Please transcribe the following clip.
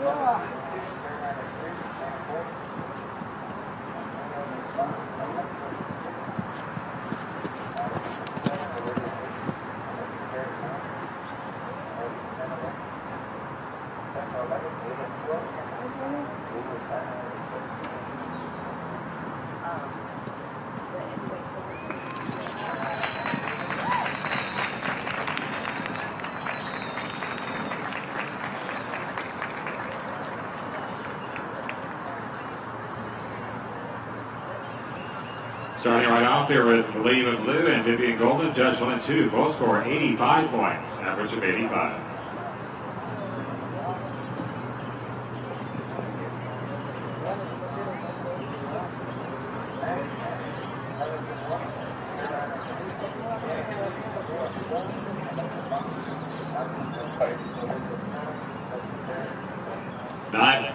Starting right off here with Believe in Blue and Vivian Golden, judge 1 and 2, both score 85 points, average of 85. Nine.